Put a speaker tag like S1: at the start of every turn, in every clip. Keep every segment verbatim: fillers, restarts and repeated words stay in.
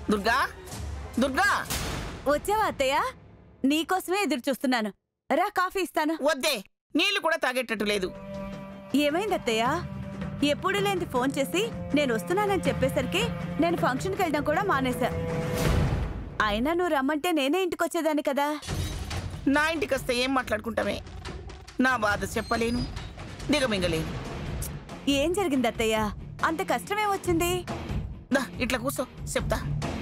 S1: దుర్గా దుర్గా
S2: వచ్చావా అత్తయ్య? నీకోసమే ఎదురు చూస్తున్నాను. రా, కాఫీ ఇస్తాను.
S1: వద్దే, నీళ్లు కూడా తాగేటట్టు లేదు.
S2: ఏమైంది అత్తయ్య? ఎప్పుడు లేని ఫోన్ చేసి నేను వస్తున్నానని చెప్పేసరికి నేను ఫంక్షన్కి వెళ్ళడం కూడా మానేశా. అయినా నువ్వు రమ్మంటే నేనే ఇంటికి వచ్చేదాన్ని కదా.
S1: నా ఇంటికి వస్తే ఏం మాట్లాడుకుంటామే? నా బాధ చెప్పలేను, దిగమింగలేను.
S2: ఏం జరిగింది అత్తయ్య? అంత కష్టమే వచ్చింది?
S1: దా ఇట్లా కూర్చో, చెప్తా.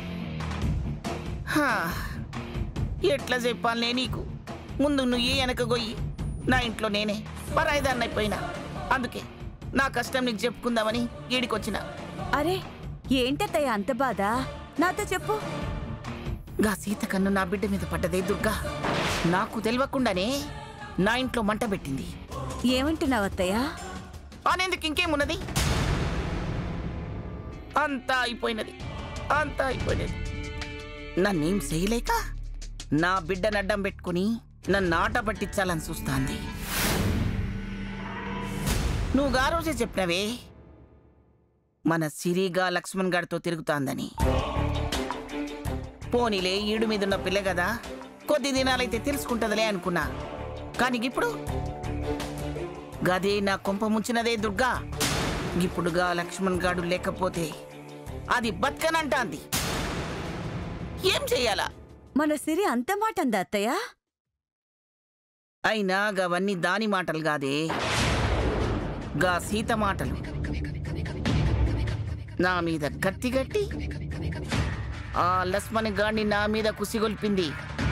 S1: ఎట్లా చెప్పాలనే నీకు? ముందు నువ్వు ఏ వెనక గొయ్యి, నా ఇంట్లో నేనే పరాయిదాన్ని అయిపోయినా. అందుకే నా కష్టం నీకు చెప్పుకుందామని ఈడికొచ్చిన.
S2: అరే ఏంటత్తయ్య అంత బాధ? నాతో చెప్పు.
S1: గా సీత కన్ను నా బిడ్డ మీద పడ్డదే దుర్గా. నాకు తెలియకుండానే నా ఇంట్లో మంట పెట్టింది.
S2: ఏమంటున్నావు అత్తయ్య?
S1: అనేందుకు ఇంకేమున్నది? అంతా అయిపోయినది, అంతా అయిపోయినది. నన్నేం చేయలేక నా బిడ్డను అడ్డం పెట్టుకుని నన్ను ఆట పట్టించాలని చూస్తాంది. నువ్వు గా రోజే చెప్పినవే మన సిరిగా లక్ష్మణ్ గారితో తిరుగుతాందని. పోనీలే, ఈడు మీదున్న పిల్ల కదా, కొద్ది దినాలైతే తెలుసుకుంటుందిలే అనుకున్నా. కానీ ఇప్పుడు గదే నా కొంప ముంచినదే దుర్గా. ఇప్పుడుగా లక్ష్మణ్ గాడు లేకపోతే అది బతకనంటాంది. ఏం చెయ్యాలా?
S2: మన సిరి అంత మాట అందా అత్తయ్య?
S1: అయినా గవన్నీ దాని మాటలు కాదే, గా సీత మాటలు. నా మీద కత్తిగట్టి ఆ లక్ష్మణ్ గాడిని నా మీద కుసిగొల్పింది.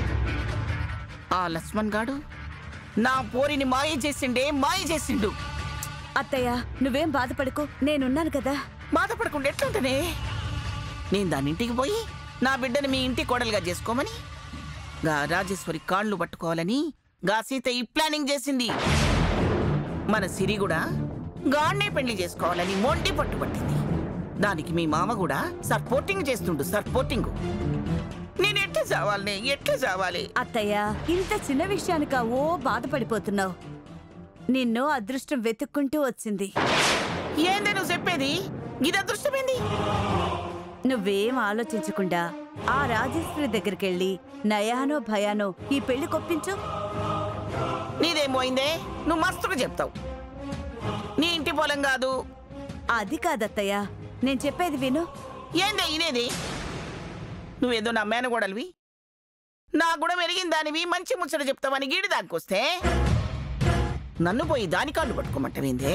S1: ఆ లక్ష్మణ్ గాడు నా పోరిని మాయ చేసిండే, మాయ చేసిండు.
S2: అత్తయ్య నువ్వేం బాధపడకు, నేనున్నాను కదా.
S1: బాధపడకుండా ఎట్లుంటనే? నేను దాని ఇంటికి పోయి నా బిడ్డని మీ ఇంటి కోడలుగా చేసుకోమని గా రాజేశ్వరి కాళ్ళు పట్టుకోవాలని గా సీత ఈ ప్లానింగ్ చేసింది. మన సిరి కూడా గాన్నే పెళ్లి చేసుకోవాలని మొండి పట్టుబట్టింది. దానికి మీ మామ కూడా సపోర్టింగ్ చేస్తుండు, సపోర్టింగ్. నేను ఎట్లా చావాలనే, ఎట్లా చావాలి?
S2: అత్తయ్య ఇంత చిన్న విషయానికా ఓ బాధపడిపోతున్నావు? నిన్ను అదృష్టం వెతుక్కుంటూ వచ్చింది.
S1: ఏందే నువ్వు చెప్పేది? ఇది అదృష్టమేంది?
S2: నువ్వేం ఆలోచించకుండా ఆ రాజేశ్వరి దగ్గరికెళ్ళి నయానో భయానో ఈ పెళ్లి కొప్పించు.
S1: నీదేమోయిందే, నువ్వు మస్తుగా చెప్తావు. నీ ఇంటి పొలం కాదు.
S2: అది కాదత్తయ్య, నేను చెప్పేది విను.
S1: ఏందే ఇనేది? నువ్వేదో నా మేనగోడలివి, నా కూడా మెరిగిన దానివి, మంచి ముచ్చట చెప్తావని గీడి దానికొస్తే నన్ను పోయి దాని కాళ్ళు పట్టుకోమంటావేందే?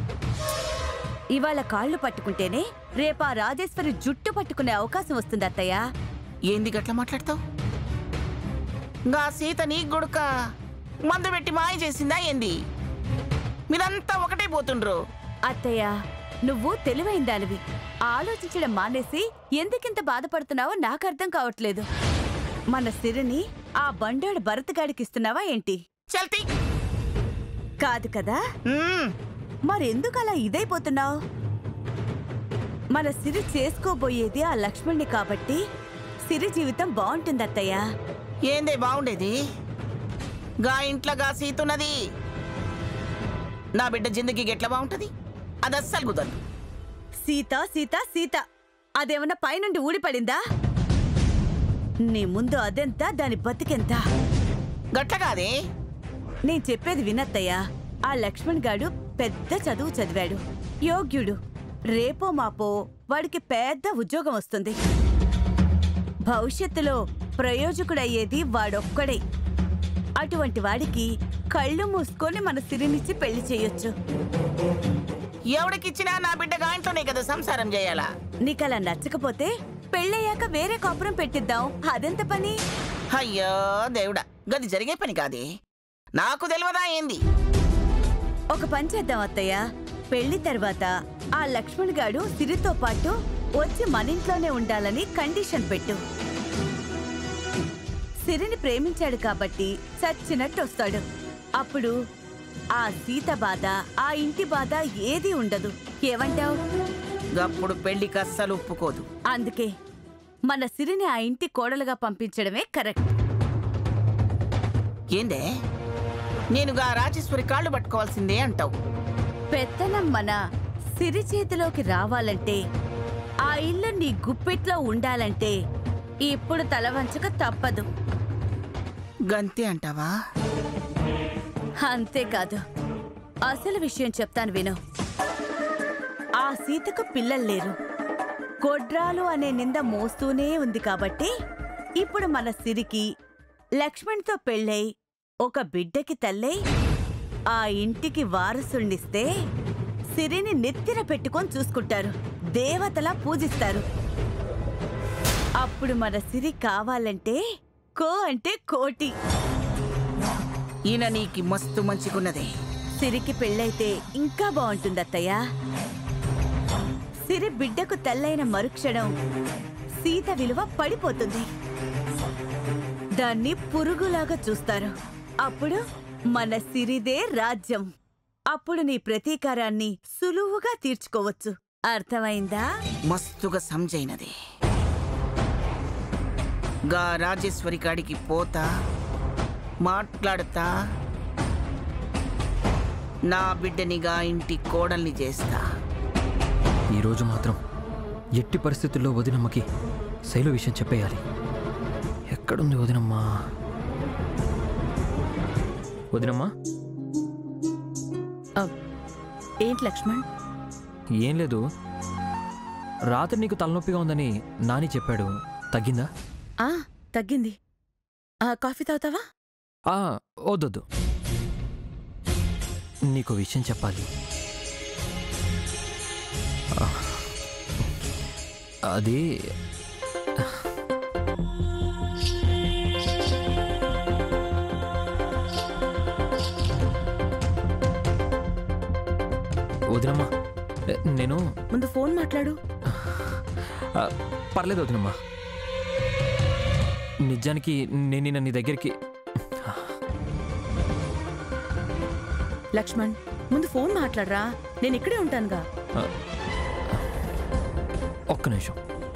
S2: ఇవాళ కాళ్ళు పట్టుకుంటేనే రేపా రాజేశ్వరి జుట్టు పట్టుకునే అవకాశం వస్తుంది అత్తయ్య.
S1: ఏంది గట్లా మాట్లాడతావు? గా సీత నీ గొడుక మందు పెట్టి మాయ చేసిందా ఏంది? మీరంతా ఒకటే పోతుండ్రు.
S2: అత్తయ్య నువ్వు తెలివైన దానివి, ఆలోచించడం మానేసి ఎందుకింత బాధపడుతున్నావో నాకు అర్థం కావట్లేదు. మన సిరిని ఆ బండోడు భరతగాడికిస్తున్నావా ఏంటి?
S1: చల్తీ
S2: కాదు కదా. మరెందుకు అలా ఇదైపోతున్నావు? మన సిరి చేసుకోబోయేది ఆ లక్ష్మణ్ణి కాబట్టి సిరి జీవితం బాగుంటుంది అత్తయ్య.
S1: ఏందే బాగుండేది? గా ఇంట్లో గా సీతున్నది, నా బిడ్డ జిందగీకి ఎట్లా బాగుంటది? అది అస్సలు కుదరదు.
S2: సీత సీత సీత అదేమన్నా పైనుండి ఊడిపడిందా? నీ ముందు అదెంత, దాని బతికెంత?
S1: గట్ల కాదే.
S2: నేను చెప్పేది వినత్తయ్యా. ఆ లక్ష్మణ్ గాడు పెద్ద చదువు చదివాడు, యోగ్యుడు. రేపో మాపో వాడికి పెద్ద ఉద్యోగం వస్తుంది. భవిష్యత్తులో ప్రయోజకుడయ్యేది వాడొక్కడే. అటువంటి వాడికి కళ్ళు మూసుకొని మన సిరినిచ్చి పెళ్లి చేయొచ్చు.
S1: ఎవడికిచ్చినా నా బిడ్డ గాంట్లోనే కదా సంసారం చేయాలా?
S2: నీకలా నచ్చకపోతే పెళ్ళయ్యాక వేరే కాపురం పెట్టిద్దాం. అదెంత పని?
S1: అయ్యో దేవుడా, గది జరిగే పని కాదే. నాకు తెలియదా ఏంది?
S2: ఒక పని చేద్దాం అత్తయ్య. పెళ్లి తర్వాత ఆ లక్ష్మణ్ గాడు సిరితో పాటు వచ్చి మనింట్లోనే ఉండాలని కండిషన్ పెట్టు. సిరిని ప్రేమించాడు కాబట్టి చచ్చినట్టు వస్తాడు. అప్పుడు ఆ సీత బాధ, ఆ ఇంటి బాధ ఏదీ ఉండదు. ఏమంటావు?
S1: అప్పుడు పెళ్లికి అస్సలు ఒప్పుకోదు.
S2: అందుకే మన సిరిని ఆ ఇంటి కోడలుగా పంపించడమే కరెక్ట్.
S1: ఏందే నేనుగా రాజేశ్వరి కాళ్ళు పట్టుకోవాల్సిందే అంటావు?
S2: పెత్తనం మన సిరి చేతిలోకి రావాలంటే ఆ ఇల్లు నీ గుప్పెట్లో ఉండాలంటే ఇప్పుడు తల వంచక తప్పదు.
S1: గంతే అంటావా?
S2: అంతేకాదు, అసలు విషయం చెప్తాను విను. ఆ సీతకు పిల్లలు లేరు, గొడ్రాలు అనే నింద మోస్తూనే ఉంది. కాబట్టి ఇప్పుడు మన సిరికి లక్ష్మణ్తో పెళ్ళై ఒక బిడ్డకి తల్లై ఆ ఇంటికి వారసునిస్తే సిరిని నెత్తిన పెట్టుకొని చూసుకుంటారు, దేవతలా పూజిస్తారు. అప్పుడు మన సిరి కావాలంటే కో అంటే కోటి.
S1: ఈయన నీకి మస్తు మంచిగున్నదే.
S2: సిరికి పెళ్ళైతే ఇంకా బాగుంటుంది అత్తయ్య. సిరి బిడ్డకు తల్లైన మరుక్షణం సీత విలువ పడిపోతుంది. దాన్ని పురుగులాగా చూస్తారు. అప్పుడు మన సిరిదే రాజ్యం. అప్పుడు నీ ప్రతీకారాన్ని సులువుగా తీర్చుకోవచ్చు. అర్థమైందా?
S1: మస్తుగా సంజైనది. గా రాజేశ్వరి కాడికి పోతా, మాట్లాడతా, నా బిడ్డనిగా ఇంటి కోడల్ని చేస్తా.
S3: ఈరోజు మాత్రం ఎట్టి పరిస్థితుల్లో వదినమ్మకి శైలు విషయం చెప్పేయాలి. ఎక్కడుంది వదినమ్మా? వదినమ్మా?
S2: ఏంటి లక్ష్మణ్?
S3: ఏం లేదు, రాత్రి నీకు తలనొప్పిగా ఉందని నాని చెప్పాడు. తగ్గిందా?
S2: ఆ తగ్గింది. కాఫీ తాగుతావా?
S3: ఆ వద్దొద్దు, నీకు విషయం చెప్పాలి. అది వదినమ్మా, నేను
S2: ముందు ఫోన్ మాట్లాడు.
S3: పర్లేదు వదినమ్మా, నిజానికి నేను నిన్న నీ దగ్గరికి.
S2: లక్ష్మణ్, ముందు ఫోన్ మాట్లాడరా, నేను ఇక్కడే ఉంటానుగా.
S3: ఒక్క నిమిషం.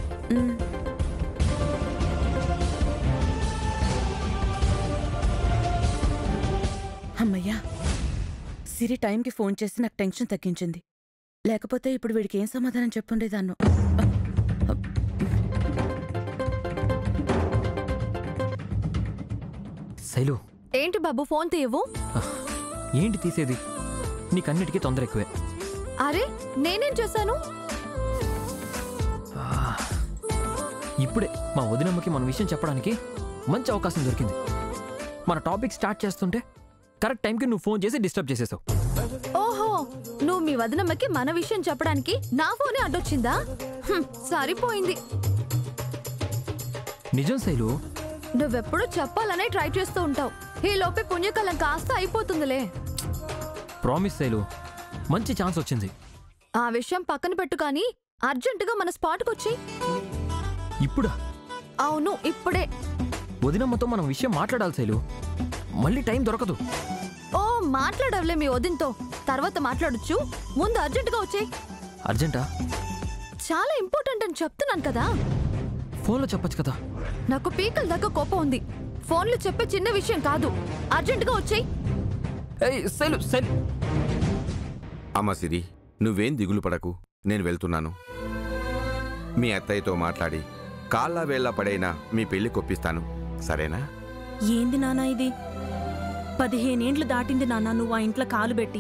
S2: అమ్మయ్యా, సిరి టైంకి ఫోన్ చేసి నాకు టెన్షన్ తగ్గించింది. లేకపోతే ఇప్పుడు వీడికి ఏం సమాధానం చెప్పుండేదాన్ను.
S3: శైలు,
S4: ఏంటి బాబు ఫోన్ తీయవు?
S3: ఏంటి తీసేది? నీకన్నిటికీ తొందర ఎక్కువే.
S4: అరే నేనేం చేశాను?
S3: ఇప్పుడే మా వదినమ్మకి మన విషయం చెప్పడానికి మంచి అవకాశం దొరికింది. మన టాపిక్ స్టార్ట్ చేస్తుంటే కరెక్ట్ టైంకి నువ్వు ఫోన్ చేసి డిస్టర్బ్ చేసేసావు.
S4: ఓహో, నువ్వు మీ వదినమ్మకి మన విషయం చెప్పడానికి నా ఫోనే అడ్డొచ్చిందా? సరిపోయింది.
S3: నిజం శైలు,
S4: నువ్వెప్పుడు చెప్పాలనే ట్రై చేస్తూ ఉంటావు. ఈ లోపే పుణ్యకాలం కాస్త అయిపోతుందిలే.
S3: ప్రామిస్ శైలు, మంచి ఛాన్స్ వచ్చింది.
S4: ఆ విషయం పక్కన పెట్టు, కానీ అర్జెంటుగా మన స్పాట్కి వచ్చి.
S3: ఇప్పుడా?
S4: అవును, ఇప్పుడే.
S3: వదినమ్మతో మనం విషయం మాట్లాడాలి శైలు, మళ్ళీ టైం దొరకదు.
S4: ఓ మాట్లాడవులే మీ వదినతో, తర్వాత మాట్లాడొచ్చు. ముందు అర్జెంటుగా వచ్చేయ్.
S3: అర్జెంటా?
S4: చాలా ఇంపార్టెంట్ అని చెప్తున్నాను కదా.
S3: ఫోన్లో చెప్పచ్చు కదా.
S4: నాకు పీకల దాకా కోపం ఉంది. ఫోన్లో చెప్పే చిన్న విషయం కాదు. అర్జెంటుగా వచ్చేయ్.
S5: అమ్మ సిరి, నువ్వేం దిగులు పడకు, నేను వెళ్తున్నాను. మీ అత్తయ్యతో మాట్లాడి కాళ్ళ వేళ్ళ పడైనా మీ పెళ్లి కొప్పిస్తాను, సరేనా?
S6: ఏంది నానా ఇది? పదిహేనేండ్లు దాటింది నాన్న నువ్వు ఆ ఇంట్లో కాలు పెట్టి.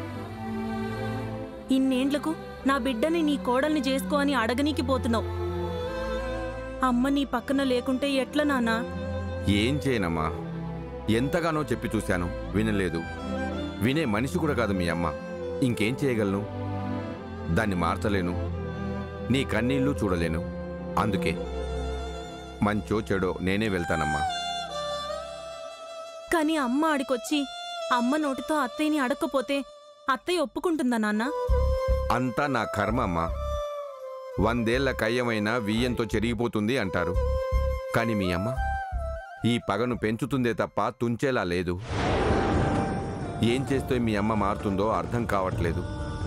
S6: ఇన్నేండ్లకు నా బిడ్డని నీ కోడల్ని చేసుకో అని అడగనీకి పోతున్నావు. అమ్మ నీ పక్కన లేకుంటే ఎట్లా నాన్నా?
S5: ఏం చేయనమ్మా, ఎంతగానో చెప్పి చూశాను, వినలేదు. వినే మనిషి కూడా కాదు మీ అమ్మ. ఇంకేం చేయగలను? దాన్ని మార్చలేను, నీ కన్నీళ్ళు చూడలేను. అందుకే మంచో చెడో నేనే వెళ్తానమ్మా.
S6: కానీ అమ్మ ఆడికొచ్చి అమ్మ నోటితో అత్తయ్యని అడక్కపోతే అత్తయ్య ఒప్పుకుంటుందా నాన్న?
S5: అంతా నా కర్మ అమ్మా. వందేళ్ల కయ్యమైనా వియ్యంతో చెరిగిపోతుంది అంటారు. కానీ మీ అమ్మ ఈ పగను పెంచుతుందే తప్ప తుంచేలా లేదు. ఏం చేస్తే మీ అమ్మ మారుతుందో అర్థం కావట్లేదు.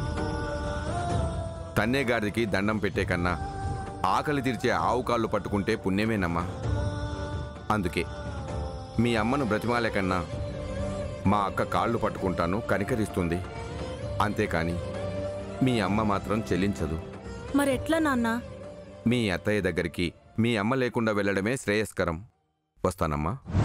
S5: తన్నేగాడికి దండం పెట్టే కన్నా ఆకలి తీర్చే ఆవు కాళ్ళు పట్టుకుంటే పుణ్యమేనమ్మా. అందుకే మీ అమ్మను బ్రతిమాలే కన్నా మా అక్క కాళ్ళు పట్టుకుంటాను, కనికరిస్తుంది. అంతేకాని మీ అమ్మ మాత్రం చెల్లించదు.
S6: మరెట్లా నాన్న?
S5: మీ అత్తయ్య దగ్గరికి మీ అమ్మ లేకుండా వెళ్ళడమే శ్రేయస్కరం. వస్తానమ్మా.